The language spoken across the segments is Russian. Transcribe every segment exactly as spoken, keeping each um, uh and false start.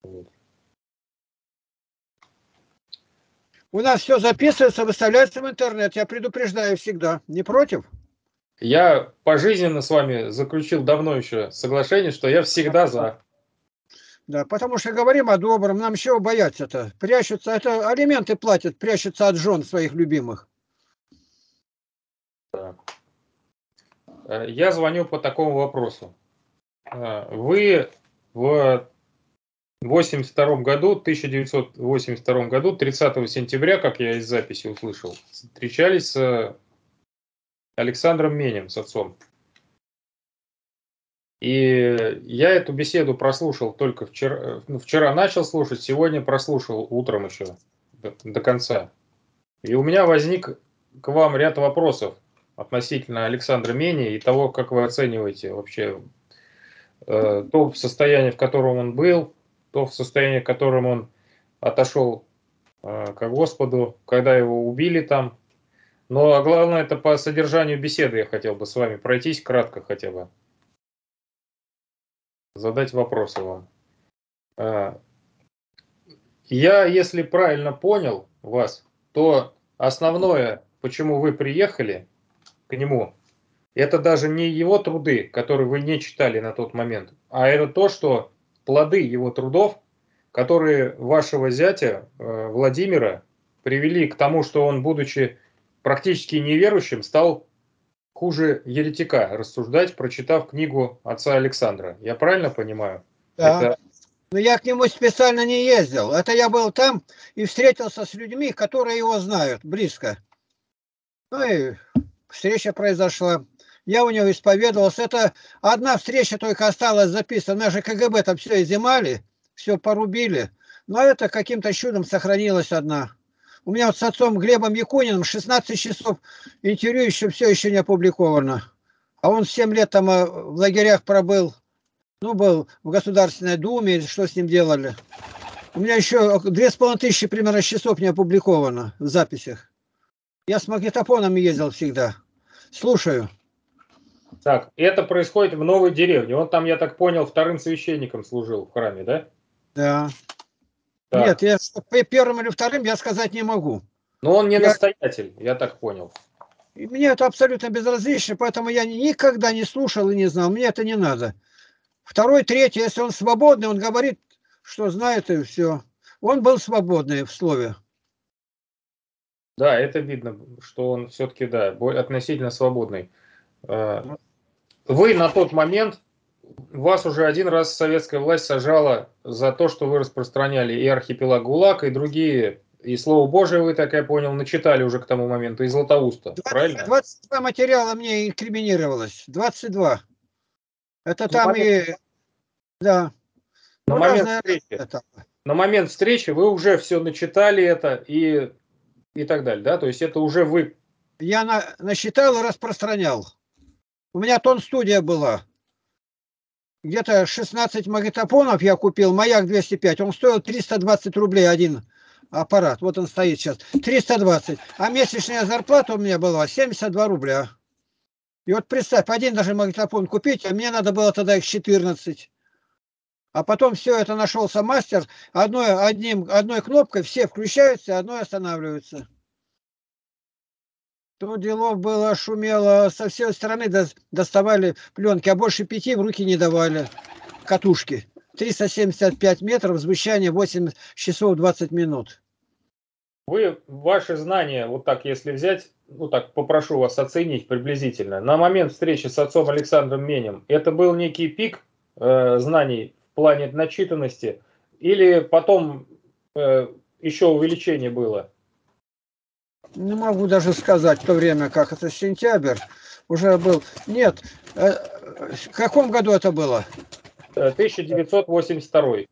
Вот. У нас все записывается, выставляется в интернет. Я предупреждаю всегда. Не против? Я пожизненно с вами заключил давно еще соглашение, что я всегда за. Да, потому что говорим о добром. Нам чего бояться-то? Прячутся, это алименты платят, прячутся от жен своих любимых. Да. Я звоню по такому вопросу. Вы в восемьдесят втором году, тысяча девятьсот восемьдесят втором году, тридцатого сентября, как я из записи услышал, встречались с Александром Менем, с отцом. И я эту беседу прослушал только вчера, ну, вчера начал слушать, сегодня прослушал утром еще до, до конца. И у меня возник к вам ряд вопросов относительно Александра Мени и того, как вы оцениваете вообще э, то состояние, в котором он был, то состояние, в котором он отошел э, к Господу, когда его убили там. Но главное, это по содержанию беседы я хотел бы с вами пройтись кратко хотя бы. Задать вопросы вам. Я, если правильно понял вас, то основное, почему вы приехали к нему, это даже не его труды, которые вы не читали на тот момент, а это то, что плоды его трудов, которые вашего зятя Владимира привели к тому, что он, будучи практически неверующим, стал хуже еретика рассуждать, прочитав книгу отца Александра. Я правильно понимаю? Да. Это... Но я к нему специально не ездил. Это я был там и встретился с людьми, которые его знают близко. Ну и встреча произошла. Я у него исповедовался. Это одна встреча только осталась записана. Наши КГБ там все изымали, все порубили. Но это каким-то чудом сохранилась одна. У меня вот с отцом Глебом Якуниным шестнадцать часов интервью еще все еще не опубликовано. А он семь лет там в лагерях пробыл. Ну, был в Государственной Думе, что с ним делали. У меня еще две с половиной тысячи примерно часов не опубликовано в записях. Я с магнитофоном ездил всегда. Слушаю. Так, это происходит в Новой деревне. Он там, я так понял, вторым священником служил в храме, да? Да. Так. Нет, я первым или вторым я сказать не могу. Но он не я... настоятель, я так понял. И мне это абсолютно безразлично, поэтому я никогда не слушал и не знал. Мне это не надо. Второй, третий, если он свободный, он говорит, что знает, и все. Он был свободный в слове. Да, это видно, что он все-таки, да, относительно свободный. Вы на тот момент, вас уже один раз советская власть сажала за то, что вы распространяли и архипелаг ГУЛАГ, и другие, и Слово Божие, вы, так я понял, начитали уже к тому моменту, и Златоуста, двадцать, правильно? двадцать два материала мне инкриминировалось. двадцать два. Это На там момент, и... Да. на Ну, момент разные... встречи. Это. На момент встречи вы уже все начитали это и, и так далее, да? То есть это уже вы... Я на, насчитал и распространял. У меня тон-студия была. Где-то шестнадцать магнитофонов я купил. Маяк двести пять. Он стоил триста двадцать рублей один аппарат. Вот он стоит сейчас. триста двадцать. А месячная зарплата у меня была семьдесят два рубля. И вот представь, один даже магнитофон купить, а мне надо было тогда их четырнадцать. А потом все это нашелся мастер, одной, одним, одной кнопкой все включаются, одной останавливаются. То делов было, шумело, со всей стороны доставали пленки, а больше пяти в руки не давали. Катушки. триста семьдесят пять метров, звучание восемь часов двадцать минут. Вы, ваши знания, вот так, если взять, ну так, попрошу вас оценить приблизительно, на момент встречи с отцом Александром Менем, это был некий пик э, знаний в плане начитанности, или потом э, еще увеличение было? Не могу даже сказать в то время, как это сентябрь уже был. Нет, э, в каком году это было? тысяча девятьсот восемьдесят второй.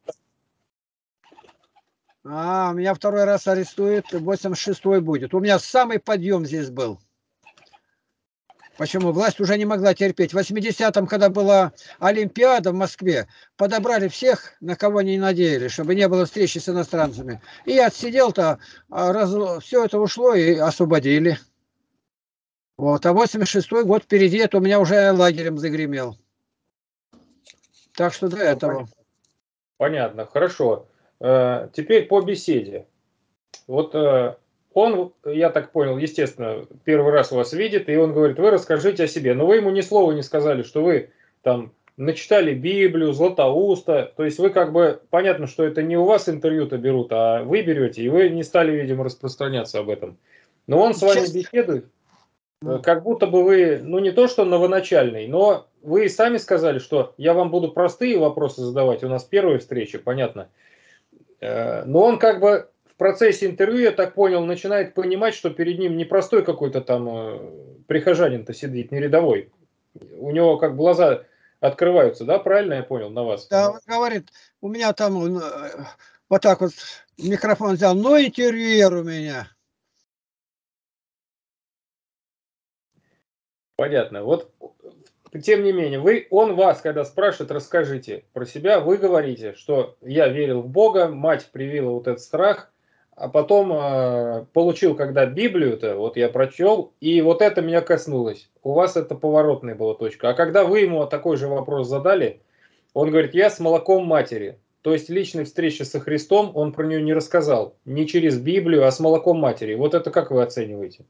А, меня второй раз арестуют, восемьдесят шестой будет. У меня самый подъем здесь был. Почему? Власть уже не могла терпеть. В восьмидесятом, когда была Олимпиада в Москве, подобрали всех, на кого они надеялись, чтобы не было встречи с иностранцами. И отсидел-то, раз... все это ушло и освободили. Вот. А восемьдесят шестой год впереди, это у меня уже лагерем загремел. Так что до этого. понятно, хорошо. Э, теперь по беседе. Вот э, он, я так понял, естественно, первый раз вас видит, и он говорит, вы расскажите о себе. Но вы ему ни слова не сказали, что вы там начитали Библию, Златоуста. То есть вы как бы, понятно, что это не у вас интервью-то берут, а вы берете, и вы не стали, видимо, распространяться об этом. Но он с вами Честно. беседует, Ну. как будто бы вы, ну не то что новоначальный, но вы сами сказали, что я вам буду простые вопросы задавать, у нас первая встреча, понятно. Э, Но он как бы в процессе интервью, я так понял, начинает понимать, что перед ним не простой какой-то там э, прихожанин-то сидит, не рядовой. У него как глаза открываются, да, правильно я понял на вас? Да, он говорит, у меня там он, э, вот так вот микрофон взял, ну интервьюер у меня. Понятно. Вот, тем не менее, вы, он вас, когда спрашивает, расскажите про себя, вы говорите, что я верил в Бога, мать привила вот этот страх, а потом э, получил, когда Библию-то, вот я прочел, и вот это меня коснулось. У вас это поворотная была точка. А когда вы ему такой же вопрос задали, он говорит, я с молоком матери. То есть личной встречи со Христом он про нее не рассказал. Не через Библию, а с молоком матери. Вот это как вы оцениваете?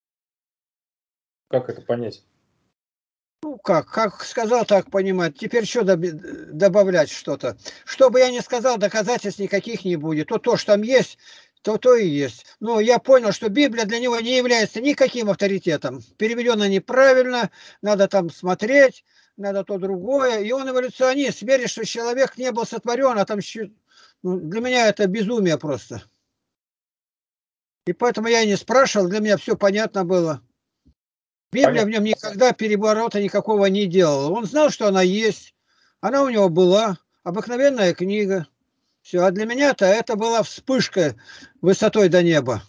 Как это понять? Ну как, как сказал, так понимать. Теперь что добавлять что-то? Что бы я ни сказал, доказательств никаких не будет. То, то, что там есть, то, то и есть. Но я понял, что Библия для него не является никаким авторитетом. Переведена неправильно, надо там смотреть, надо то другое. И он эволюционист, верит, что человек не был сотворен, а там щи- ну, для меня это безумие просто. И поэтому я и не спрашивал, для меня все понятно было. Библия в Понятно. нем никогда переворота никакого не делала. Он знал, что она есть. Она у него была. Обыкновенная книга. Все. А для меня-то это была вспышка высотой до неба.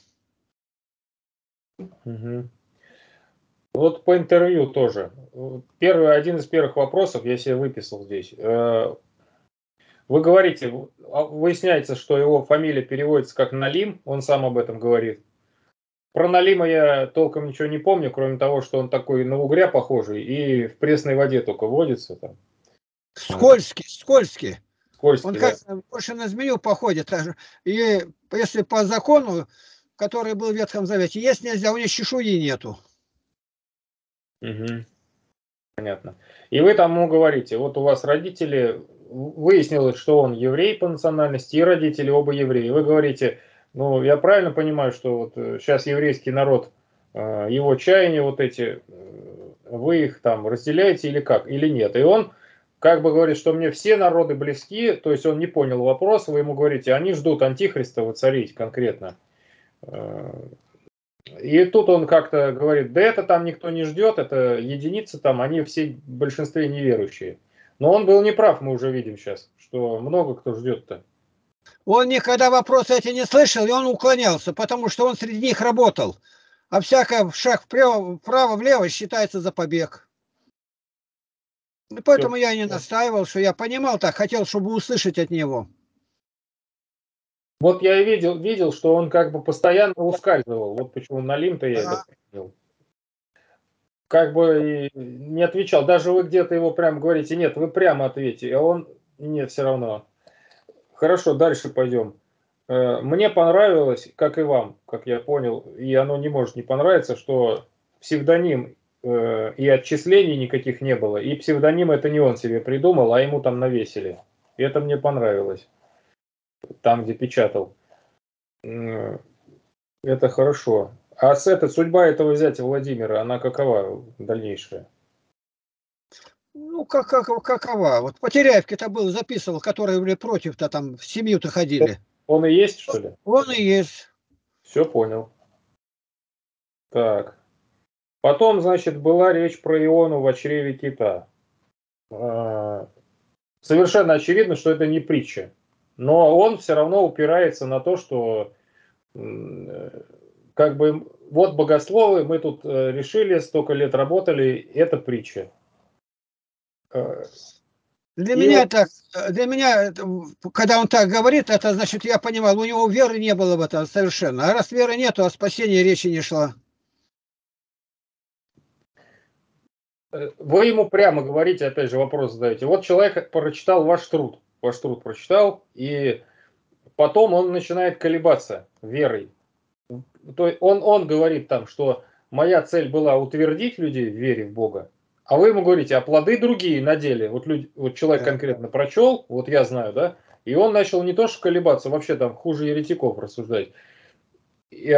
Угу. Вот по интервью тоже. Первый, один из первых вопросов я себе выписал здесь. Э, Вы говорите, выясняется, что его фамилия переводится как Налим, он сам об этом говорит. Про Налима я толком ничего не помню, кроме того, что он такой на угря похожий и в пресной воде только водится там. Скользкий, скользкий. Он Скользкий, да. как больше на змею походит. И если по закону, который был в Ветхом Завете, есть нельзя, у него чешуи нету. Угу. Понятно. И вы там ему говорите, вот у вас родители, выяснилось, что он еврей по национальности, и родители оба евреи. Вы говорите, ну, я правильно понимаю, что вот сейчас еврейский народ, э, его чаяния вот эти, э, вы их там разделяете или как, или нет? И он как бы говорит, что мне все народы близки, то есть он не понял вопрос, вы ему говорите, они ждут антихриста воцарить конкретно. Э, И тут он как-то говорит, да это там никто не ждет, это единицы там, они все в большинстве неверующие. Но он был неправ, мы уже видим сейчас, что много кто ждет-то. Он никогда вопросы эти не слышал, и он уклонялся, потому что он среди них работал. А всякий шаг вправо, вправо-влево считается за побег. И Все. поэтому я и не настаивал, что я понимал так, хотел, чтобы услышать от него. Вот я и видел, видел, что он как бы постоянно ускальзывал. Вот почему Налим-то я это Да. понял. Как бы и не отвечал. Даже вы где-то его прям говорите, нет, вы прямо ответьте. А он, нет, все равно. Хорошо, дальше пойдем. Э, Мне понравилось, как и вам, как я понял, и оно не может не понравиться, что псевдоним э, и отчислений никаких не было, и псевдоним это не он себе придумал, а ему там навесили. И это мне понравилось, там, где печатал. М, Это хорошо. А с этой, судьба этого зятя Владимира, она какова дальнейшая? Ну, как, как, какова? Вот Потеряевки-то был, записывал, которые были против-то там, в семью-то ходили. Он и есть, что ли? Он и есть. Все понял. Так. Потом, значит, была речь про Иону в чреве кита. А, Совершенно очевидно, что это не притча. Но он все равно упирается на то, что э, как бы вот богословы, мы тут э, решили, столько лет работали, это притча. Э, Для И меня вот так, для меня, это, когда он так говорит, это значит, я понимал, у него веры не было в это совершенно. А раз веры нету, о спасении речи не шла. э, вы ему прямо говорите, опять же, вопрос задаете. Вот человек прочитал ваш труд. ваш труд прочитал, и потом он начинает колебаться верой. То есть он, он говорит там, что моя цель была утвердить людей в вере в Бога, а вы ему говорите, а плоды другие на деле. Вот, люди, вот человек конкретно прочел, вот я знаю, да, и он начал не то что колебаться, вообще там хуже еретиков рассуждать, и,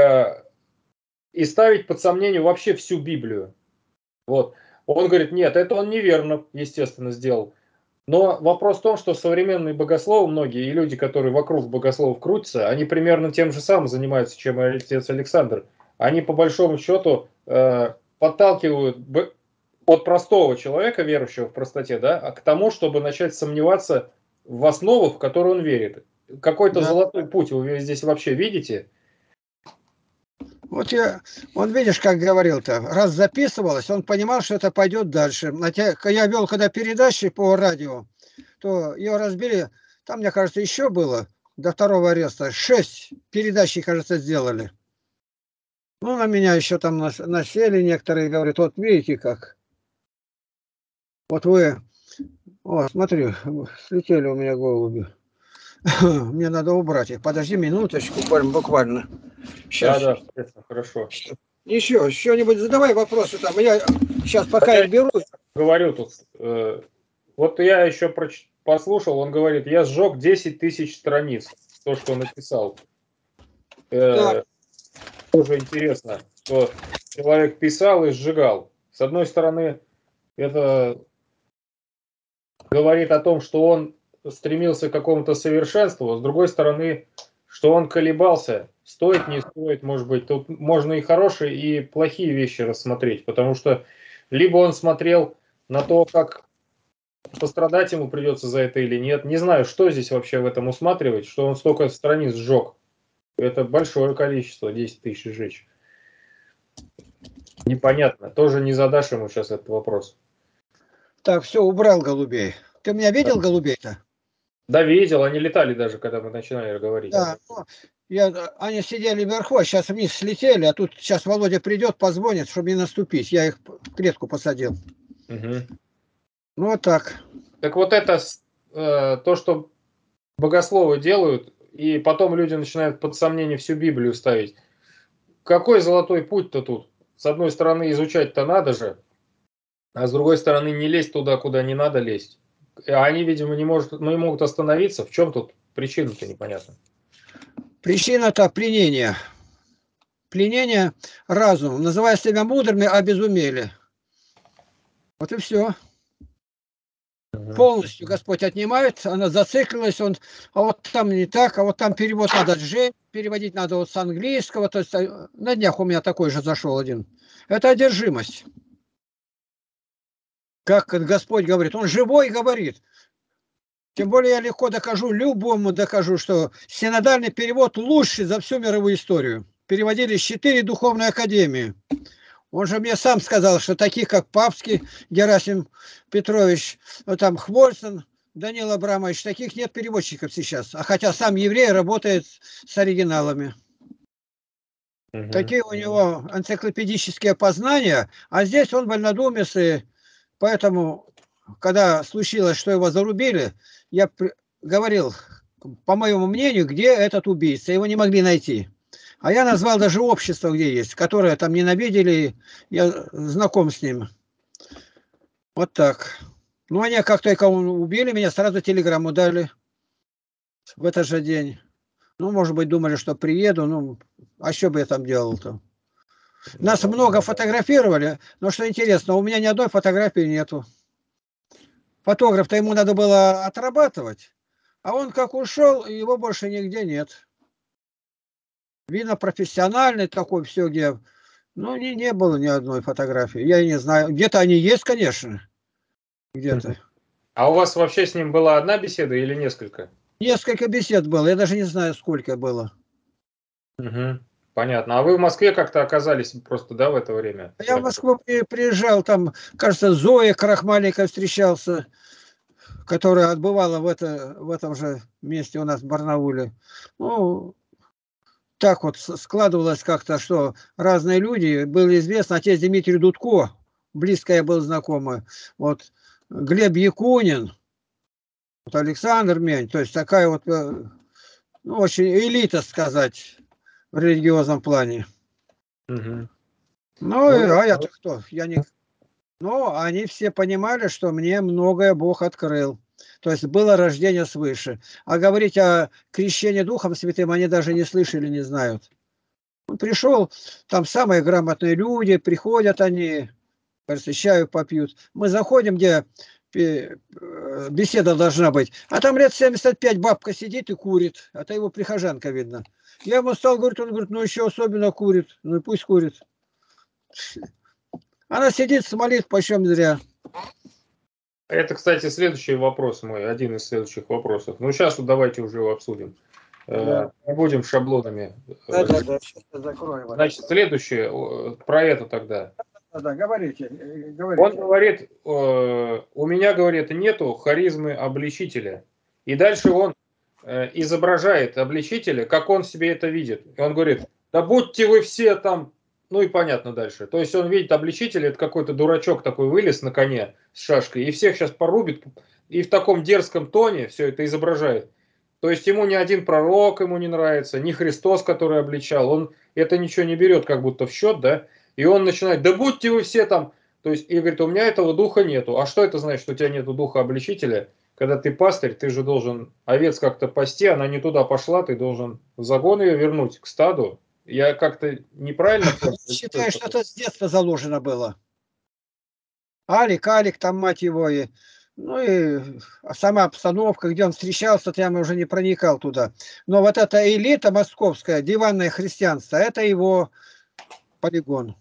и ставить под сомнение вообще всю Библию. Вот. Он говорит, нет, это он неверно, естественно, сделал. Но вопрос в том, что современные богословы, многие, и люди, которые вокруг богословов крутятся, они примерно тем же самым занимаются, чем и отец Александр. Они, по большому счету, э, подталкивают от простого человека, верующего в простоте, да, к тому, чтобы начать сомневаться в основах, в которые он верит. Какой-то да. Золотой путь вы здесь вообще видите? Вот я, он видишь, как говорил-то, раз записывалось, он понимал, что это пойдет дальше. Я вел когда передачи по радио, то ее разбили, там, мне кажется, еще было, до второго ареста, шесть передач, кажется, сделали. Ну, на меня еще там насели некоторые, говорят, вот видите как. Вот вы, о, смотри, слетели у меня голуби. Мне надо убрать их. Подожди минуточку, буквально. Сейчас. Да, да, хорошо. Еще, что-нибудь задавай вопросы там. Я сейчас пока я их беру. Говорю тут. Э, вот я еще проч... послушал, он говорит, я сжег десять тысяч страниц, то, что он написал. Э, да. Тоже интересно, что человек писал и сжигал. С одной стороны, это говорит о том, что он стремился к какому-то совершенству, с другой стороны, что он колебался, стоит, не стоит, может быть, тут можно и хорошие, и плохие вещи рассмотреть, потому что либо он смотрел на то, как пострадать ему придется за это или нет, не знаю, что здесь вообще в этом усматривать, что он столько страниц сжег, это большое количество, десять тысяч сжечь. Непонятно, тоже не задашь ему сейчас этот вопрос. Так, все, убрал голубей. Ты меня видел, да. Голубей-то? Да, видел, они летали даже, когда мы начинали говорить. Да, ну, я, они сидели вверху, а сейчас вниз слетели, а тут сейчас Володя придет, позвонит, чтобы не наступить. Я их в клетку посадил. Угу. Ну, вот так. Так вот это э, то, что богословы делают, и потом люди начинают под сомнение всю Библию ставить. Какой золотой путь-то тут? С одной стороны, изучать-то надо же, а с другой стороны, не лезть туда, куда не надо лезть. А они, видимо, не, может, не могут остановиться. В чем тут причина-то непонятно? Причина-то пленение. Пленение разумом. Называя себя мудрыми, обезумели. Вот и все. Угу. Полностью Господь отнимает, она зациклилась, он, а вот там не так, а вот там перевод надо же, переводить надо вот с английского, то есть на днях у меня такой же зашел один. Это одержимость. Как Господь говорит, он живой говорит. Тем более я легко докажу, любому докажу, что синодальный перевод лучший за всю мировую историю. Переводили четыре духовные академии. Он же мне сам сказал, что таких, как Папский, Герасим Петрович, ну, там Хвольсон, Данил Абрамович, таких нет переводчиков сейчас. А хотя сам еврей работает с оригиналами. Угу. Такие у него энциклопедические познания, а здесь он вольнодумец, и поэтому, когда случилось, что его зарубили, я говорил, по моему мнению, где этот убийца, его не могли найти. А я назвал даже общество, где есть, которое там ненавидели, я знаком с ним. Вот так. Ну, они как только убили меня, сразу телеграмму дали в этот же день. Ну, может быть, думали, что приеду, ну, а что бы я там делал-то? Нас много фотографировали, но что интересно, у меня ни одной фотографии нету. Фотограф-то ему надо было отрабатывать, а он как ушел, его больше нигде нет. Видно, профессиональный такой, все где. Ну, не, не было ни одной фотографии. Я не знаю. Где-то они есть, конечно. Где-то. А у вас вообще с ним была одна беседа или несколько? Несколько бесед было. Я даже не знаю, сколько было. Угу. Понятно. А вы в Москве как-то оказались просто, да, в это время? Я в Москву приезжал, там, кажется, Зоя Крахмаленко встречался, которая отбывала в, это, в этом же месте у нас в Барнауле. Ну, так вот складывалось как-то, что разные люди, было известно, отец Дмитрий Дудко, близко я был знакомый, вот, Глеб Якунин, Вот Александр Мень, то есть такая вот, э, ну, очень элита, сказать, в религиозном плане. Мгм. Ну, и- Ну, а я-то кто? Я не... Но они все понимали, что мне многое Бог открыл. То есть было рождение свыше. А говорить о крещении Духом Святым они даже не слышали, не знают. Он пришел, там самые грамотные люди, приходят они, кажется, чаю попьют. Мы заходим, где пе- э, беседа должна быть, а там лет семьдесят пять бабка сидит и курит. Это его прихожанка, видно. Я ему стал говорить, он говорит, ну еще особенно курит. Ну и пусть курит. Она сидит, смолит почем зря. это, кстати, следующий вопрос мой, один из следующих вопросов. Ну, сейчас вот давайте уже его обсудим. Да, Э, Не будем шаблонами. да, э, да, да. Сейчас я закрою вас. Значит, следующее, о, про это тогда. Да, да, говорите, э, Он говорите. говорит, э, у меня, говорит, нету харизмы обличителя. И дальше он э, изображает обличителя, как он себе это видит. И он говорит, да будьте вы все там, ну и понятно дальше. То есть он видит обличителя, это какой-то дурачок такой вылез на коне с шашкой, и всех сейчас порубит, и в таком дерзком тоне все это изображает. То есть ему ни один пророк ему не нравится, ни Христос, который обличал, он это ничего не берет как будто в счет, да, и он начинает, да будьте вы все там, то есть, и говорит, у меня этого духа нету. А что это значит, что у тебя нету духа обличителя? Когда ты пастырь, ты же должен овец как-то пасти, она не туда пошла, ты должен в загон ее вернуть к стаду. Я как-то неправильно понял. Считаю, что это с детства заложено было. Алик, Алик, там мать его и... Ну и сама обстановка, где он встречался, то я уже не проникал туда. Но вот эта элита московская, диванное христианство, это его полигон.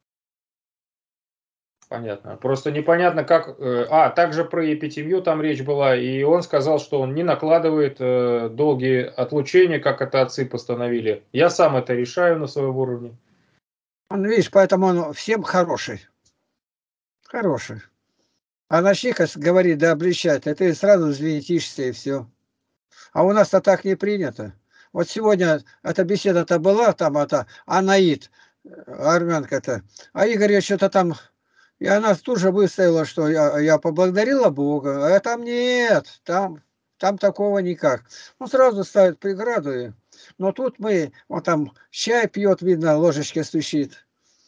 Понятно. Просто непонятно, как... э, А, также про Епитемью там речь была, и он сказал, что он не накладывает э, долгие отлучения, как это отцы постановили. Я сам это решаю на своем уровне. Он, видишь, поэтому он всем хороший. Хороший. А начни-ка говорить, да обличать, а ты сразу взлетишься и все. А у нас-то так не принято. Вот сегодня эта беседа-то была, там это Анаит, армянка-то. А Игорь что-то там, и она тут же выставила, что я, я поблагодарила Бога. А там нет, там, там такого никак. Ну, сразу ставят преграду. и- Но тут мы, он там чай пьет, видно, ложечкой стучит.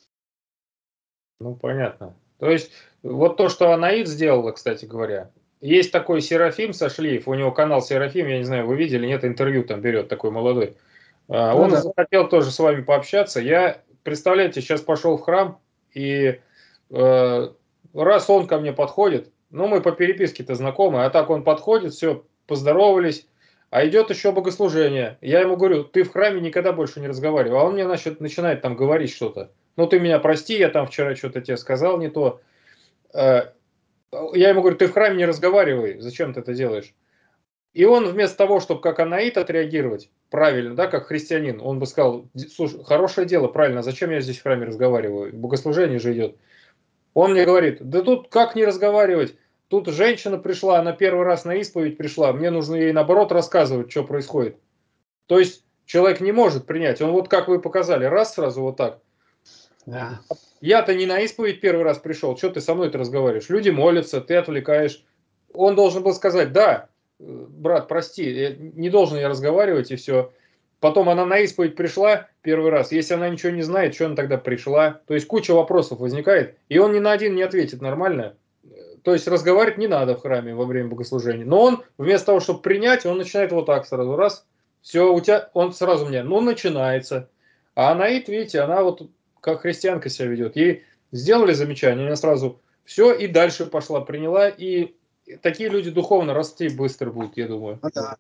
Ну, понятно. То есть, вот то, что Анаит сделала, кстати говоря, есть такой Серафим Сашлиев, у него канал Серафим, я не знаю, вы видели, нет, интервью там берет такой молодой. А, Ну Он да. захотел тоже с вами пообщаться. Я, представляете, сейчас пошел в храм, и э, раз он ко мне подходит, ну, мы по переписке-то знакомы, а так он подходит, все, поздоровались, а идет еще богослужение. Я ему говорю, ты в храме никогда больше не разговаривал, а он мне значит, начинает там говорить что-то. Ну, ты меня прости, я там вчера что-то тебе сказал не то. Э, Я ему говорю, ты в храме не разговаривай, зачем ты это делаешь? И он вместо того, чтобы как анаит отреагировать, правильно, да, как христианин, он бы сказал, слушай, хорошее дело, правильно, зачем я здесь в храме разговариваю, богослужение же идет. Он мне говорит, да тут как не разговаривать, тут женщина пришла, она первый раз на исповедь пришла, мне нужно ей наоборот рассказывать, что происходит. То есть человек не может принять, он вот как вы показали, раз сразу вот так. Да. Я-то не на исповедь первый раз пришел, что ты со мной-то разговариваешь? Люди молятся, ты отвлекаешь. Он должен был сказать, да, брат, прости, не должен я разговаривать и все. Потом она на исповедь пришла первый раз, если она ничего не знает, что она тогда пришла? То есть куча вопросов возникает, и он ни на один не ответит нормально. То есть разговаривать не надо в храме во время богослужения. Но он, вместо того, чтобы принять, он начинает вот так сразу, раз, все, у тебя, он сразу мне, ну, начинается. А Анаит, видите, она вот как христианка себя ведет. Ей сделали замечание, она сразу все, и дальше пошла, приняла, и такие люди духовно расти быстро будут, я думаю. Ну да.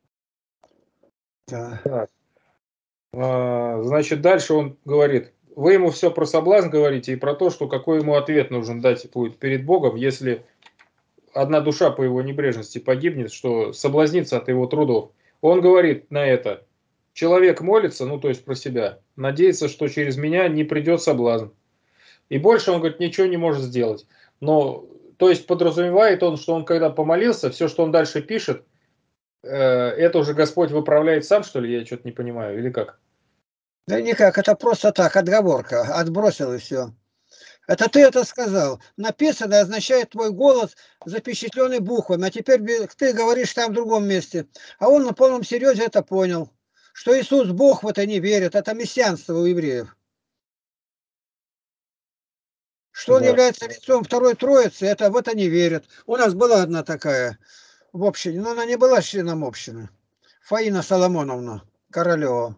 Да. Так. А, значит, дальше он говорит, вы ему все про соблазн говорите и про то, что какой ему ответ нужен дать будет перед Богом, если одна душа по его небрежности погибнет, что соблазнится от его трудов. Он говорит на это, человек молится, ну то есть про себя, надеется, что через меня не придет соблазн. И больше он, говорит, ничего не может сделать. Но, то есть подразумевает он, что он когда помолился, все, что он дальше пишет, э, это уже Господь выправляет сам, что ли? Я что-то не понимаю, или как? Да никак, это просто так, отговорка. Отбросил и все. Это ты это сказал. Написано означает твой голос, запечатленный буквами. А теперь ты говоришь там в другом месте. А он на полном серьезе это понял. Что Иисус Бог в это не верит. Это мессианство у евреев. Что он Да. является лицом второй троицы, это в это не верят. У нас была одна такая в общине, но она не была членом общины. Фаина Соломоновна Королева.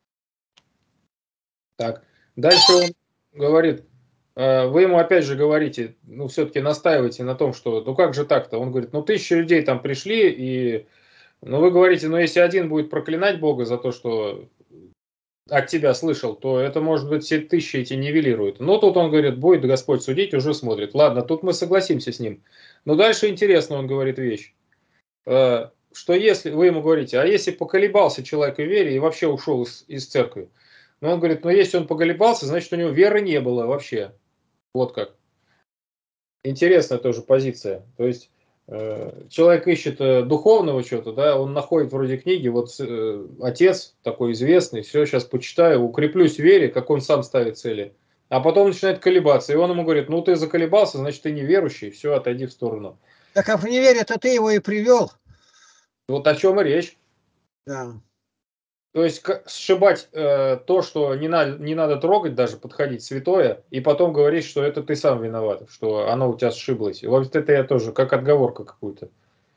Так, дальше он говорит, э, вы ему опять же говорите, ну все-таки настаиваете на том, что, ну как же так-то? Он говорит, ну тысячи людей там пришли, и, ну вы говорите, ну если один будет проклинать Бога за то, что от тебя слышал, то это, может быть, все тысячи эти нивелируют. Но тут он говорит, будет Господь судить, уже смотрит. Ладно, тут мы согласимся с ним. Но дальше интересно, он говорит вещь, э, что если, вы ему говорите, а если поколебался человек в вере и вообще ушел из, из церкви, но он говорит, ну если он поколебался, значит у него веры не было вообще. Вот как. Интересная тоже позиция. То есть э, человек ищет э, духовного чего-то, да, он находит вроде книги, вот э, отец такой известный, все, сейчас почитаю, укреплюсь в вере, как он сам ставит цели. А потом начинает колебаться, и он ему говорит, ну ты заколебался, значит ты неверующий, все, отойди в сторону. Так а в неверие-то ты его и привел. Вот о чем и речь. Да. То есть сшибать э, то, что не, на, не надо трогать, даже подходить святое, и потом говорить, что это ты сам виноват, что оно у тебя сшиблось. И вот это я тоже, как отговорка какую-то.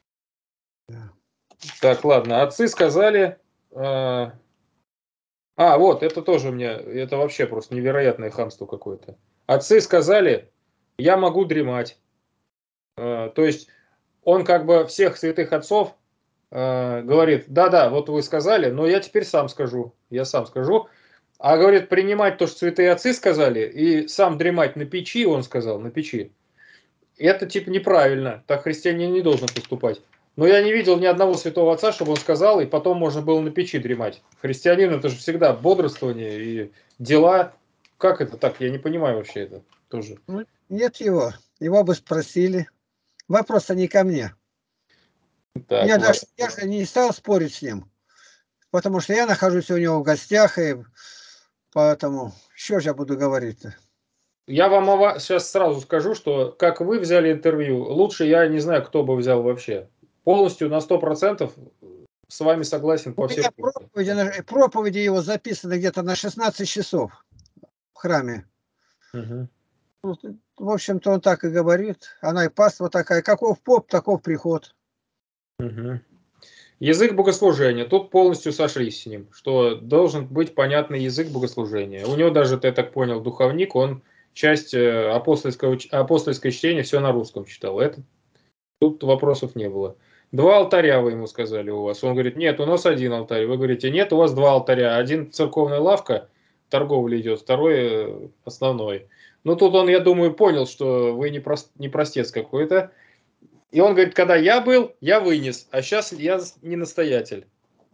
Да. Так, ладно, отцы сказали... Э, а, вот, это тоже мне, это вообще просто невероятное хамство какое-то. Отцы сказали, я могу дремать. Э, то есть он как бы всех святых отцов говорит, да-да, вот вы сказали, но я теперь сам скажу, я сам скажу. А говорит, принимать то, что святые отцы сказали, и сам дремать на печи, он сказал, на печи, это типа неправильно, так христианин не должен поступать. Но я не видел ни одного святого отца, чтобы он сказал, и потом можно было на печи дремать. Христианин это же всегда бодрствование и дела. Как это так? Я не понимаю вообще это тоже. Ну, нет его, его бы спросили. Вопрос-то не ко мне. Так, Я ладно. даже я же не стал спорить с ним, потому что я нахожусь у него в гостях, и поэтому что же я буду говорить-то? Я вам сейчас сразу скажу, что как вы взяли интервью, лучше я не знаю, кто бы взял вообще. Полностью на сто процентов с вами согласен У по всем меня пунктам. проповеди, проповеди его записаны где-то на шестнадцать часов в храме. Угу. В общем-то, он так и говорит. Она и паства такая. Каков поп, таков приход. Угу. Язык богослужения. Тут полностью сошлись с ним, что должен быть понятный язык богослужения. У него даже, я так понял, духовник, он часть апостольского, апостольское чтение все на русском читал. Это, тут вопросов не было. Два алтаря вы ему сказали у вас. Он говорит, нет, у нас один алтарь. Вы говорите, нет, у вас два алтаря. Один церковная лавка, торговля идет, второй основной. Ну тут он, я думаю, понял, что вы не, прост, не простец какой-то. И он говорит, когда я был, я вынес, а сейчас я не настоятель.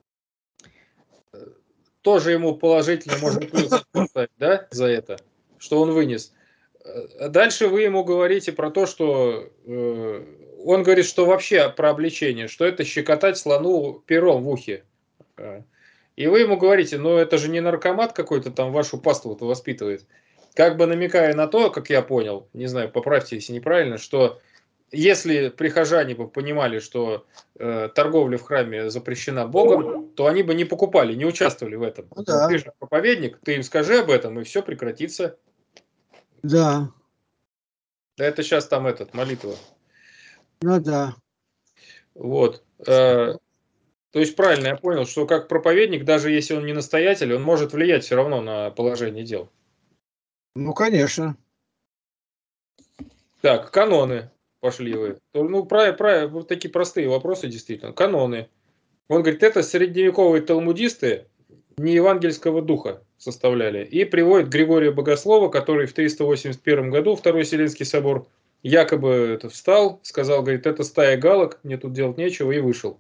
Тоже ему положительно можно плюс поставить, да, за это, что он вынес. Дальше вы ему говорите про то, что э, он говорит, что вообще про обличение, что это щекотать слону пером в ухе. И вы ему говорите, ну это же не наркомат какой-то там вашу паству-то воспитывает. Как бы намекая на то, как я понял, не знаю, поправьте, если неправильно, что если прихожане бы понимали, что э, торговля в храме запрещена Богом, то они бы не покупали, не участвовали в этом. Ну, да. Ты же проповедник, ты им скажи об этом, и все прекратится. Да. Да это сейчас там этот, молитва. Ну да. Вот. Э, то есть правильно я понял, что как проповедник, даже если он не настоятель, он может влиять все равно на положение дел. Ну, конечно. Так, каноны пошли вы. Ну, про, про, вот такие простые вопросы действительно. Каноны. Он говорит, это средневековые талмудисты не евангельского духа составляли. И приводит Григория Богослова, который в триста восемьдесят первом году, Второй Вселенский собор, якобы это встал, сказал, говорит, это стая галок, мне тут делать нечего, и вышел.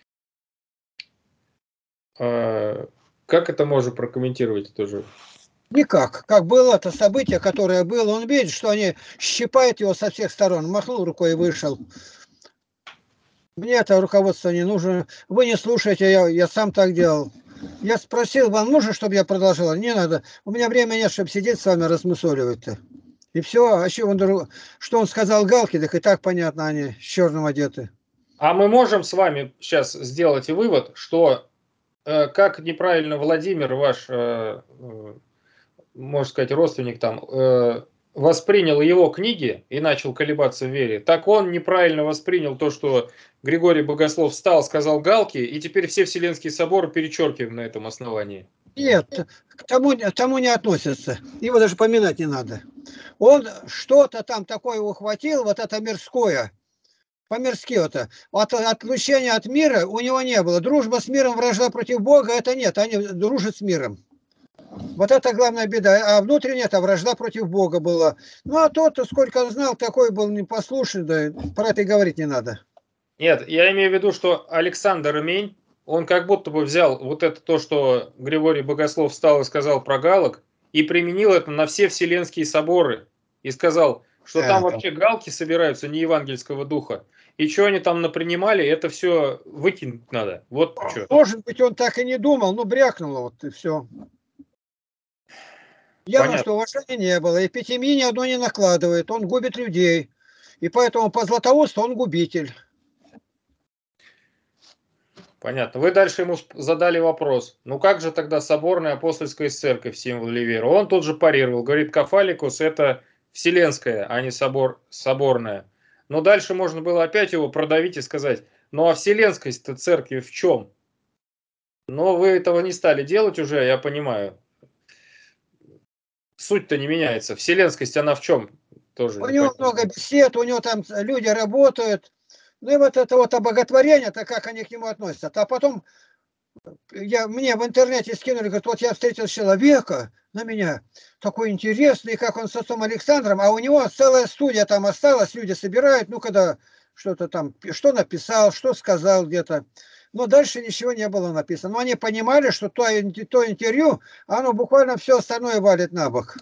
А, как это можно прокомментировать тоже? Никак. Как было это событие, которое было, он видит, что они щипают его со всех сторон. Махнул рукой и вышел. Мне это руководство не нужно. Вы не слушаете, я, я сам так делал. Я спросил, вам нужно, чтобы я продолжал? Не надо. У меня времени нет, чтобы сидеть с вами размусоливать-то. И все, а что он, дру- что он сказал Галке, так и так понятно, они с черным одеты. А мы можем с вами сейчас сделать вывод, что э, как неправильно Владимир, ваш, э, э, можно сказать, родственник там, э, воспринял его книги и начал колебаться в вере, так он неправильно воспринял то, что Григорий Богослов встал, сказал Галке, и теперь все Вселенские соборы перечеркиваем на этом основании. Нет, к тому, к тому не относится. Его даже поминать не надо. Он что-то там такое ухватил, вот это мирское, по-мирски это. От, отлучения от мира у него не было. Дружба с миром, вражда против Бога, это нет. Они дружат с миром. Вот это главная беда. А внутренняя это вражда против Бога была. Ну, а тот, сколько знал, такой был непослушный, да про это и говорить не надо. Нет, я имею в виду, что Александр Ремень, он как будто бы взял вот это то, что Григорий Богослов встал и сказал про галок, и применил это на все Вселенские соборы. И сказал, что там Это. вообще галки собираются не евангельского духа. И что они там напринимали, это все выкинуть надо. Вот что. Может быть, он так и не думал, ну, брякнуло, вот и все. Явно, Понятно. что уважения не было. И пятимни ни одно не накладывает. Он губит людей. И поэтому по Златоусту он губитель. Понятно. Вы дальше ему задали вопрос. Ну как же тогда соборная апостольская церковь, символ веры? Он тут же парировал. Говорит, кафаликус это вселенская, а не собор, соборная. Но дальше можно было опять его продавить и сказать, ну а вселенскость-то церкви в чем? Но вы этого не стали делать уже, я понимаю. Суть-то не меняется. Вселенскость, она в чем? Тоже У не него понятно. много бесед, у него там люди работают. Ну и вот это вот обоготворение, то как они к нему относятся. А потом я, мне в интернете скинули, говорят, вот я встретил человека на меня, такой интересный, как он с отцом Александром, а у него целая студия там осталась, люди собирают, ну, когда что-то там, что написал, что сказал где-то. Но дальше ничего не было написано. Но они понимали, что то, то интервью, оно буквально все остальное валит на бок.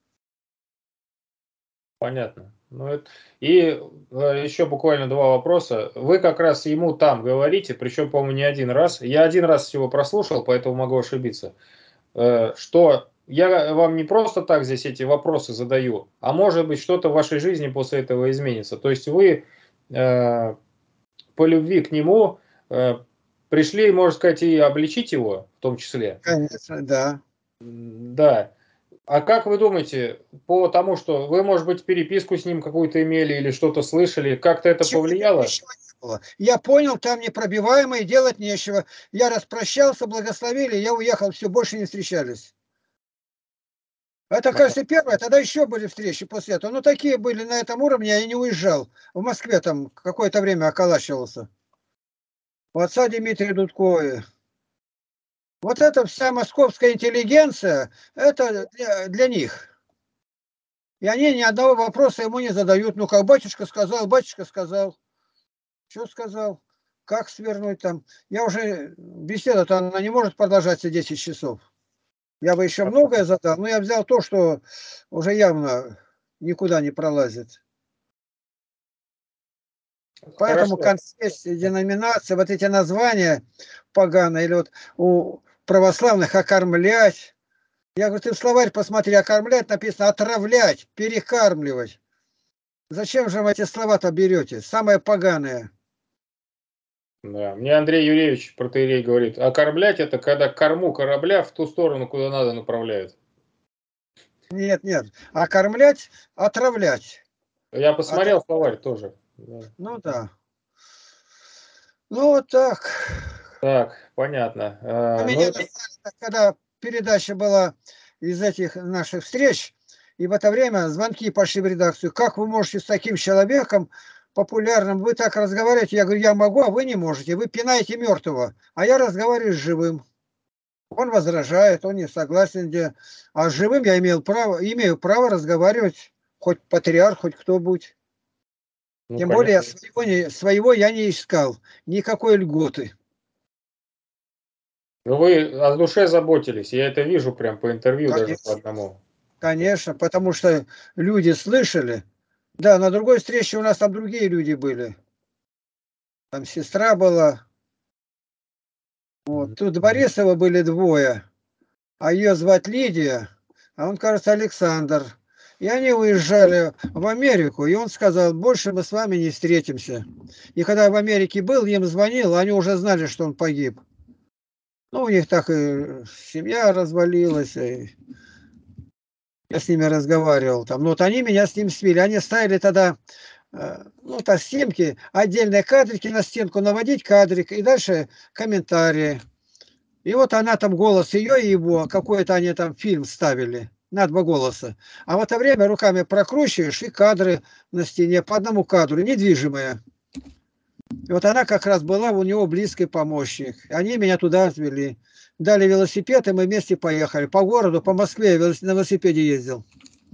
Понятно. Ну, это... И э, еще буквально два вопроса. Вы как раз ему там говорите, причем, по-моему, не один раз. Я один раз всего прослушал, поэтому могу ошибиться. Э, что я вам не просто так здесь эти вопросы задаю, а может быть что-то в вашей жизни после этого изменится. То есть вы э, по любви к нему э, пришли, можно сказать, и обличить его в том числе. Конечно, да. Да. А как вы думаете, по тому, что вы, может быть, переписку с ним какую-то имели или что-то слышали, как-то это Ничего, повлияло? ничего не было. Я понял, там непробиваемое, делать нечего. Я распрощался, благословили, я уехал, все, больше не встречались. Это, кажется, первое, тогда еще были встречи после этого. Но такие были на этом уровне, я и не уезжал. В Москве там какое-то время околачивался. У отца Дмитрия Дудкова. Вот эта вся московская интеллигенция, это для, для них. И они ни одного вопроса ему не задают. Ну, как батюшка сказал, батюшка сказал. Что сказал? Как свернуть там? Я уже, беседа-то она не может продолжаться десять часов. Я бы еще многое задал, но я взял то, что уже явно никуда не пролазит. Поэтому Хорошо. конфессия, деноминация, вот эти названия поганые, или вот у православных окормлять. Я говорю, ты в словарь посмотри, окормлять написано отравлять, перекармливать. Зачем же вы эти слова-то берете? Самое поганое. Да. Мне Андрей Юрьевич, протоиерей, говорит, окормлять это когда корму корабля в ту сторону, куда надо, направляют. Нет, нет. Окормлять, отравлять. Я Отра- посмотрел словарь тоже. Да. Ну да. Ну вот так. Так, понятно. А А, ну, меня это... достали, когда передача была из этих наших встреч, и в это время звонки пошли в редакцию. Как вы можете с таким человеком популярным, вы так разговариваете? Я говорю, я могу, а вы не можете. Вы пинаете мертвого, а я разговариваю с живым. Он возражает, он не согласен, где... а с живым я имел право, имею право разговаривать, хоть патриарх, хоть кто-нибудь. Ну, Тем более я конечно. своего, не, своего я не искал, никакой льготы. Ну, вы о душе заботились, я это вижу прям по интервью даже по Конечно, одному. конечно, потому что люди слышали. Да, на другой встрече у нас там другие люди были. Там сестра была. Вот. Тут Борисова были двое, а ее звать Лидия, а он, кажется, Александр. И они уезжали в Америку, и он сказал, больше мы с вами не встретимся. И когда в Америке был, им звонил, они уже знали, что он погиб. Ну, у них так и семья развалилась, и я с ними разговаривал там. Ну, вот они меня с ним свели. Они ставили тогда, э, ну, так, снимки, отдельные кадрики на стенку, наводить кадрик, и дальше комментарии. И вот она там, голос ее и его, какой-то они там фильм ставили на два голоса. А в это время руками прокручиваешь, и кадры на стене по одному кадру, недвижимые. И вот она как раз была у него близкий помощник. Они меня туда отвели. Дали велосипед, и мы вместе поехали. По городу, по Москве я на велосипеде ездил.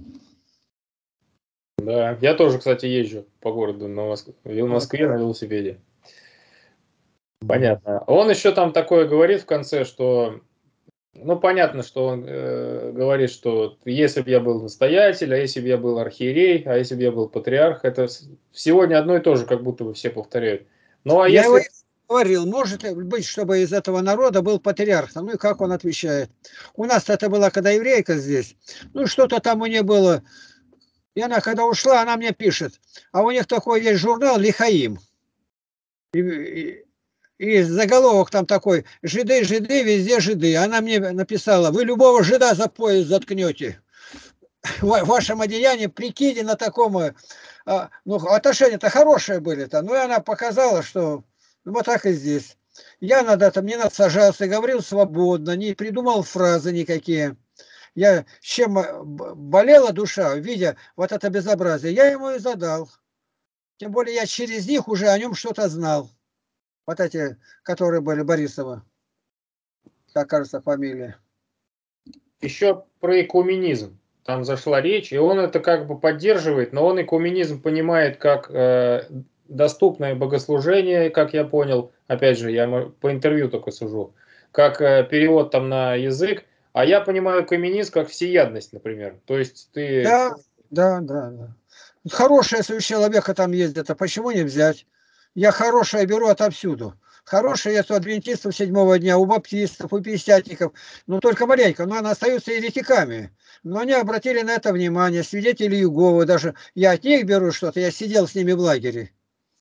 Да, я тоже, кстати, езжу по городу на Моск... в Москве на велосипеде. Понятно. Он еще там такое говорит в конце, что, ну, понятно, что он э, говорит, что если бы я был настоятель, а если бы я был архиерей, а если бы я был патриарх, это сегодня одно и то же, как будто бы все повторяют. Ну, а Я если... его говорил, может ли быть, чтобы из этого народа был патриарх. Ну и как он отвечает? У нас это была, когда еврейка здесь, ну что-то там у нее было. И она, когда ушла, она мне пишет, а у них такой есть журнал «Лихаим». И, и, и заголовок там такой: «Жиды, жиды, везде жиды». Она мне написала: вы любого жида за пояс заткнете. В вашем одеянии, прикиде на таком... А, ну, отношения-то хорошие были-то. Ну, и она показала, что вот так и здесь. Я над этим не надсажался, говорил свободно, не придумал фразы никакие. Я чем болела душа, видя вот это безобразие, я ему и задал. Тем более я через них уже о нем что-то знал. Вот эти, которые были Борисова, как кажется, фамилия. Еще про экуменизм. Там зашла речь, и он это как бы поддерживает, но он экуменизм понимает как э, доступное богослужение, как я понял. Опять же, я по интервью только сужу. Как э, перевод там на язык. А я понимаю экуменизм как всеядность, например. То есть ты... Да, да, да, да. Хорошее священного человека там ездят, а почему не взять? Я хорошее беру отовсюду. Хорошее есть у адвентистов седьмого дня, у баптистов, у пятидесятников. Ну, только маленько, но они остаются еретиками. Но они обратили на это внимание, свидетели Иеговы. Даже я от них беру что-то, я сидел с ними в лагере.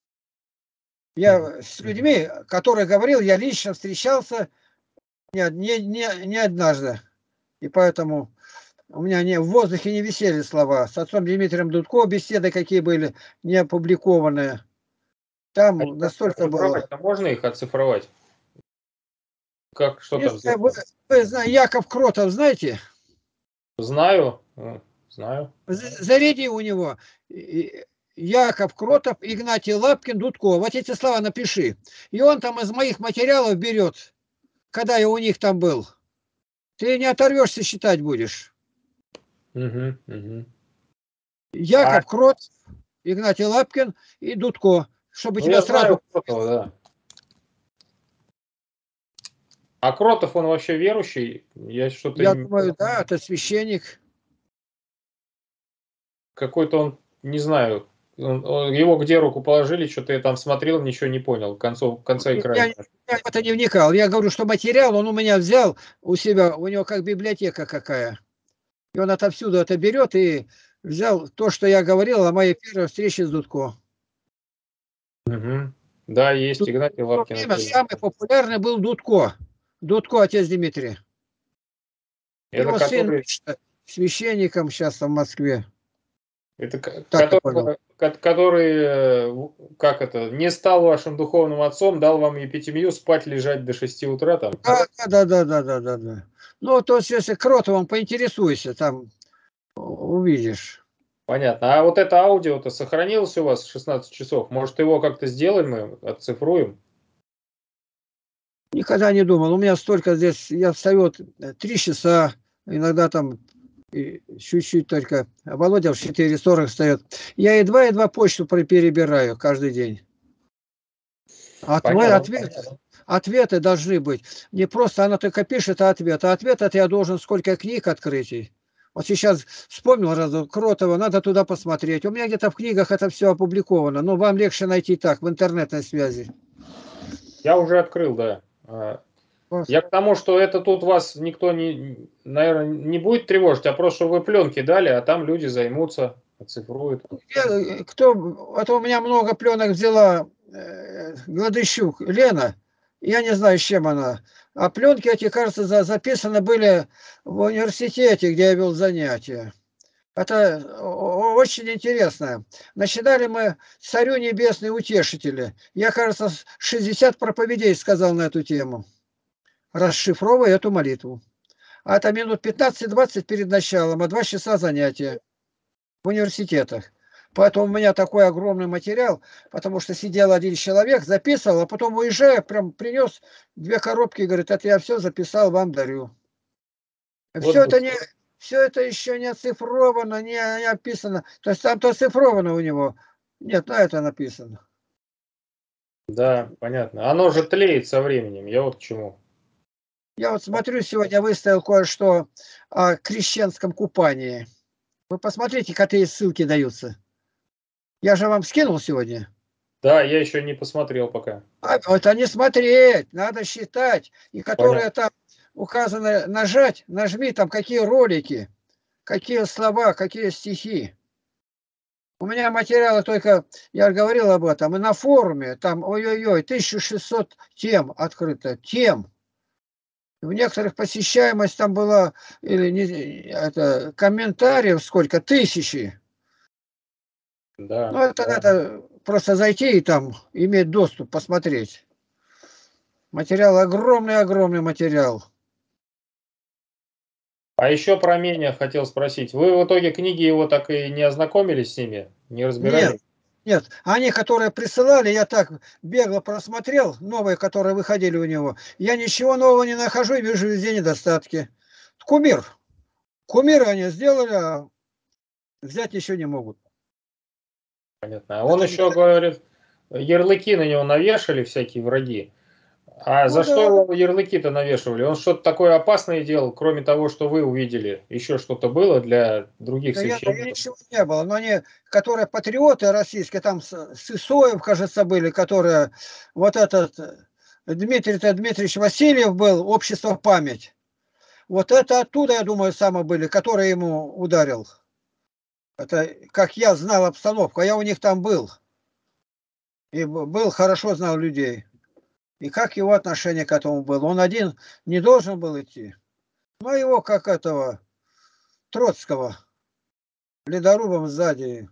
Я с людьми, которые говорил, я лично встречался не, не, не, не однажды. И поэтому... У меня не, в воздухе не висели слова. С отцом Дмитрием Дудко беседы какие были, не опубликованные. Там А настолько было. оцифровать-то можно их оцифровать? Как, что Не там знаю, вы, сделать? вы знаете, Яков Кротов, знаете? Знаю, э, знаю. За- Заряди у него. И- Яков Кротов, Игнатий Лапкин, Дудко. Вот эти слова напиши. И он там из моих материалов берет, когда я у них там был. Ты не оторвешься, считать будешь. Угу, угу. А, Яков Кротов, Игнатий Лапкин и Дудко. Чтобы ну тебя я знаю сразу... Кротова, да. А Кротов, он вообще верующий? Я что-то Я не... думаю, да, это священник. Какой-то он, не знаю, он- он- его где руку положили, что-то я там смотрел, ничего не понял. Концов, конца и края. Я, я в это не вникал. Я говорю, что материал он у меня взял у себя, у него как библиотека какая. И он отовсюду это берет и взял то, что я говорил о моей первой встрече с Дудко. Угу. Да, есть Тут Игнатий в то Лапкин. время Это, самый популярный был Дудко. Дудко, отец Дмитрий. это Его сын который, священником сейчас в Москве. это ко- Так я понял. который, ко- который, э, как это, не стал вашим духовным отцом, дал вам епитемию спать, лежать до шести утра там. Да, да, да, да, да, да, да. Ну, то есть, если Кротовым поинтересуйся, там увидишь. Понятно. А вот это аудио-то сохранилось у вас шестнадцать часов? Может, его как-то сделаем, мы оцифруем? Никогда не думал. У меня столько здесь, я встаю три часа, иногда там и чуть-чуть только. А Володя в четыре сорок встает. Я едва-едва почту пре- перебираю каждый день. А твой Понятно. ответ, ответы должны быть. Не просто она только пишет, а ответ. А ответ это я должен сколько книг открытий. Вот сейчас вспомнил разу Кротова, надо туда посмотреть. У меня где-то в книгах это все опубликовано. Но вам легче найти так, в интернетной связи. Я уже открыл, да. А, Я к тому, что это тут вас никто, не, наверное, не будет тревожить, а просто что вы пленки дали, а там люди займутся, оцифруют. Я, кто, это у меня много пленок взяла э, Гладыщук, Лена, я не знаю, с чем она. А пленки эти, кажется, за, записаны были в университете, где я вел занятия. Это очень интересно. Начинали мы с «Царю небесный утешители». Я, кажется, шестьдесят проповедей сказал на эту тему, расшифровывая эту молитву. А это минут пятнадцать-двадцать перед началом, а два часа занятия в университетах. Поэтому у меня такой огромный материал, потому что сидел один человек, записывал, а потом, уезжая, прям принес две коробки и говорит, это я все записал, вам дарю. Вот все это не... Все это еще не оцифровано, не, не описано. То есть там-то оцифровано у него. Нет, на это написано. Да, понятно. Оно же тлеет со временем. Я вот к чему. Я вот смотрю, сегодня выставил кое-что о крещенском купании. Вы посмотрите, какие ссылки даются. Я же вам скинул сегодня. Да, я еще не посмотрел пока. А, это не смотреть, надо считать. И которые Понятно. Там указано нажать, нажми там какие ролики, какие слова, какие стихи. У меня материалы только, я говорил об этом, и на форуме, там, ой-ой-ой, тысяча шестьсот тем открыто, тем. В некоторых посещаемость там была, или не, это, комментариев сколько, тысячи. Да, ну, это да. Надо просто зайти и там иметь доступ, посмотреть. Материал, огромный-огромный материал. А еще про Меня хотел спросить. Вы в итоге книги его так и не ознакомились с ними? Не разбирали? Нет, нет. Они, которые присылали, я так бегло просмотрел, новые, которые выходили у него. Я ничего нового не нахожу и вижу везде недостатки. Кумир. Кумиры они сделали, а взять еще не могут. Понятно. А он Это еще не... говорит, ярлыки на него навешали всякие враги. А ну, за да. что его ярлыки-то навешивали? Он что-то такое опасное делал, кроме того, что вы увидели? Еще что-то было для других да священников? Я, ничего не было. Но они, которые патриоты российские, там Сысоев, кажется, были, которые... Вот этот Дмитрий Дмитриевич Васильев был, «Общество память». Вот это оттуда, я думаю, самые были, которые ему ударил. Это как я знал обстановку, а я у них там был. И был, хорошо знал людей. И как его отношение к этому было. Он один не должен был идти. Но его, как этого, Троцкого, ледорубом сзади.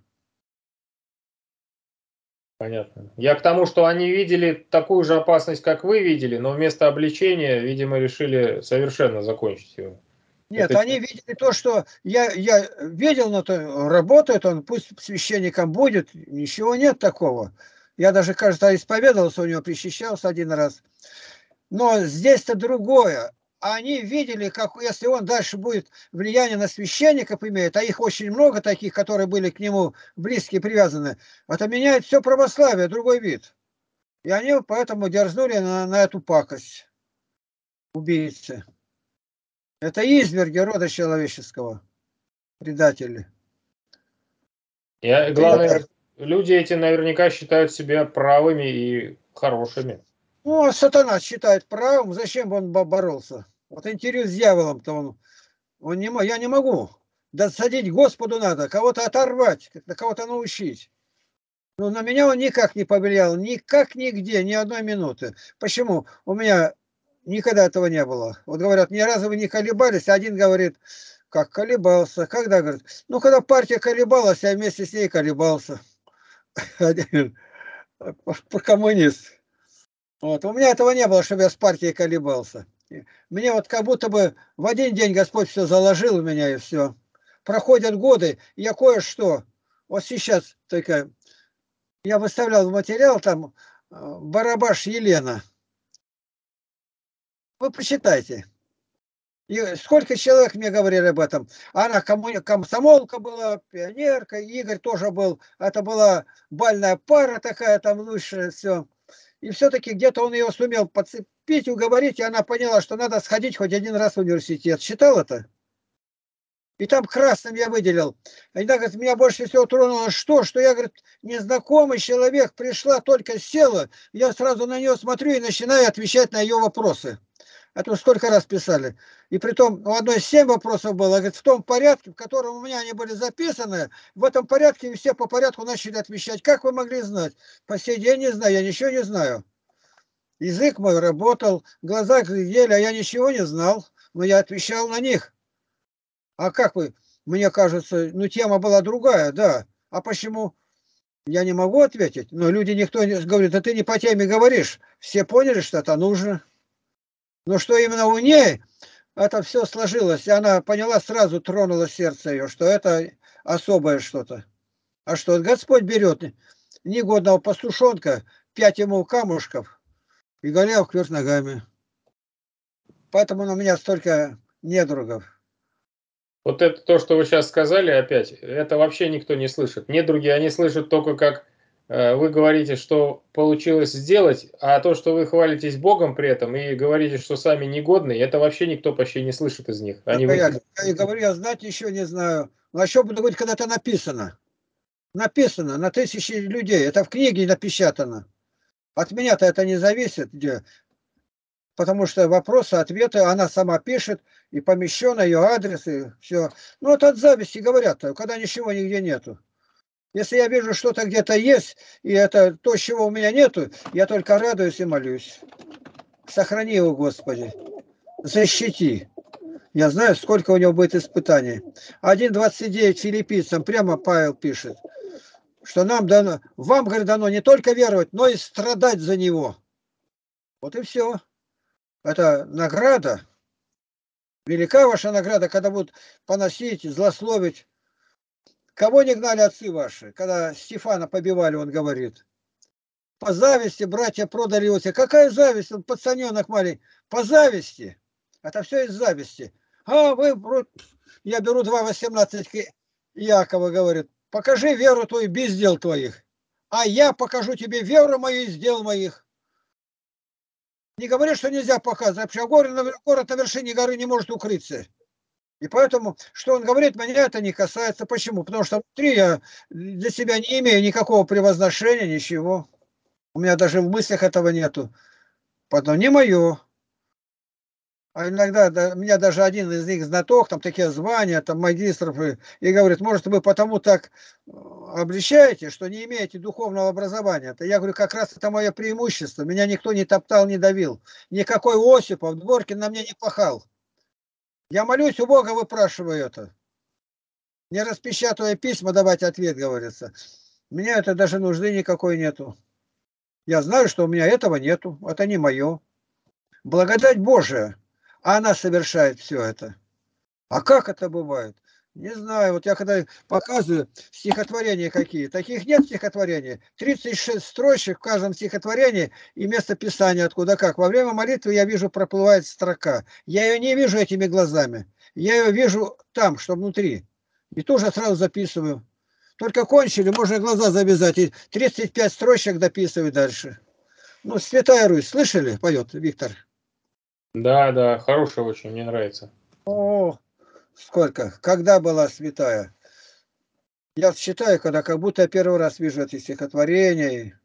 Понятно. Я к тому, что они видели такую же опасность, как вы видели, но вместо обличения, видимо, решили совершенно закончить его. Нет, Это... они видели то, что я, я видел, но то работает он, пусть священником будет, ничего нет такого. Я даже, кажется, исповедовался у него, причащался один раз. Но здесь-то другое. Они видели, как если он дальше будет влияние на священников имеет, а их очень много таких, которые были к нему близкие, привязаны, это меняет все православие, другой вид. И они поэтому дерзнули на, на эту пакость. Убийцы. Это изверги рода человеческого. Предатели. И главное, люди эти наверняка считают себя правыми и хорошими. Ну, а сатана считает правым, зачем бы он боролся? Вот интерес с дьяволом-то он, он не, я не могу. Досадить Господу надо, кого-то оторвать, кого-то научить. Но на меня он никак не повлиял, никак нигде, ни одной минуты. Почему? У меня никогда этого не было. Вот говорят, ни разу вы не колебались, один говорит, как колебался, когда, говорит, ну, когда партия колебалась, я вместе с ней колебался. Один коммунист. Вот. У меня этого не было, чтобы я с партией колебался. Мне вот как будто бы в один день Господь все заложил у меня и все. Проходят годы, и я кое-что, вот сейчас только, я выставлял материал, там, Барабаш Елена. Вы почитайте. И сколько человек мне говорили об этом. Она комму... комсомолка была, пионерка, Игорь тоже был. Это была бальная пара такая, там лучше все. И все-таки где-то он ее сумел подцепить, уговорить, и она поняла, что надо сходить хоть один раз в университет. Считал это? И там красным я выделил. И она говорит, меня больше всего тронуло что? Что я, говорит, незнакомый человек пришла, только села, я сразу на нее смотрю и начинаю отвечать на ее вопросы. А то столько раз писали. И притом у одной семь вопросов было, говорит, в том порядке, в котором у меня они были записаны, в этом порядке все по порядку начали отвечать. Как вы могли знать? По сей день не знаю, я ничего не знаю. Язык мой работал, глаза глядели, а я ничего не знал, но я отвечал на них. А как вы, мне кажется, ну тема была другая, да. А почему? Я не могу ответить, но люди, никто не говорит, да ты не по теме говоришь. Все поняли, что это нужно. Но что именно у ней, это все сложилось. И она поняла, сразу тронуло сердце ее, что это особое что-то. А что Господь берет негодного пастушонка, пять ему камушков и голяв кверх ногами. Поэтому у меня столько недругов. Вот это то, что вы сейчас сказали опять, это вообще никто не слышит. Недруги, они слышат только, как э, вы говорите, что получилось сделать, а то, что вы хвалитесь Богом при этом и говорите, что сами негодные, это вообще никто почти не слышит из них. Так, Они а я, вы... я и говорю, я знать еще не знаю. Ну, а что буду говорить, когда это написано? Написано на тысячи людей. Это в книге напечатано. От меня-то это не зависит, где, потому что вопросы, ответы она сама пишет, и помещен ее адрес, и все. Ну, это от зависти говорят, когда ничего нигде нету. Если я вижу, что-то где-то есть, и это то, чего у меня нету, я только радуюсь и молюсь. Сохрани его, Господи. Защити. Я знаю, сколько у него будет испытаний. один двадцать девять филиппийцам прямо Павел пишет, что нам дано, вам, говорит, дано не только веровать, но и страдать за него. Вот и все. Это награда. Велика ваша награда, когда будут поносить, злословить. Кого не гнали отцы ваши, когда Стефана побивали, он говорит. По зависти братья продали Иосифа. Какая зависть? Он пацаненок маленький. По зависти. Это все из зависти. А вы, я беру два восемнадцать, Якова говорит, покажи веру твою без дел твоих. А я покажу тебе веру мою из дел моих. Не говори, что нельзя показывать. Вообще город, город на вершине горы не может укрыться. И поэтому, что он говорит, меня это не касается. Почему? Потому что внутри я для себя не имею никакого превозношения, ничего. У меня даже в мыслях этого нету. Потом не мое. А иногда да, меня даже один из них знаток, там такие звания, там магистров, и, и говорит, может, вы потому так обличаете, что не имеете духовного образования. Это я говорю, как раз это мое преимущество. Меня никто не топтал, не давил. Никакой Осипов, Дворкин на мне не пахал. Я молюсь у Бога, выпрашиваю это. Не распечатывая письма, давать ответ, говорится. У меня это даже нужды никакой нету. Я знаю, что у меня этого нету. Это не мое. Благодать Божия. А она совершает все это. А как это бывает? Не знаю. Вот я когда показываю стихотворения какие, таких нет стихотворений. тридцать шесть строчек в каждом стихотворении и место писания откуда как. Во время молитвы я вижу, проплывает строка. Я ее не вижу этими глазами. Я ее вижу там, что внутри. И тоже сразу записываю. Только кончили, можно глаза завязать. И тридцать пять строчек дописываю дальше. Ну, Святая Русь, слышали? Поет Виктор. Да, да, хорошая очень, мне нравится. О, сколько? Когда была святая? Я считаю, когда как будто я первый раз вижу эти стихотворения.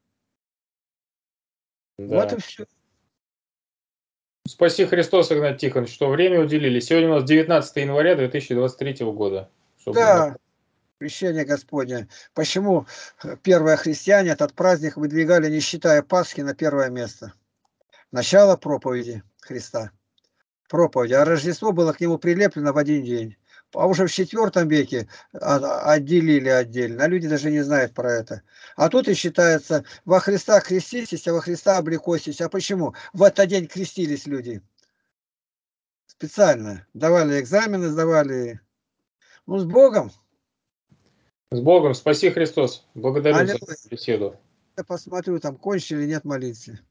Да. Вот и все. Спаси Христос, Игнат Тихонович, что время уделили. Сегодня у нас девятнадцатое января две тысячи двадцать третьего года. Чтобы... Да, крещение Господне. Почему первые христиане этот праздник выдвигали, не считая Пасхи, на первое место? Начало проповеди Христа. Проповедь, а Рождество было к нему прилеплено в один день. А уже в четвертом веке отделили отдельно. А люди даже не знают про это. А тут и считается, во Христа креститесь, а во Христа облекосись. А почему? В этот день крестились люди. Специально. Давали экзамены, сдавали. Ну, с Богом. С Богом, спаси Христос. Благодарю Аллилуйя. за беседу. Я посмотрю, там кончили, нет молиться.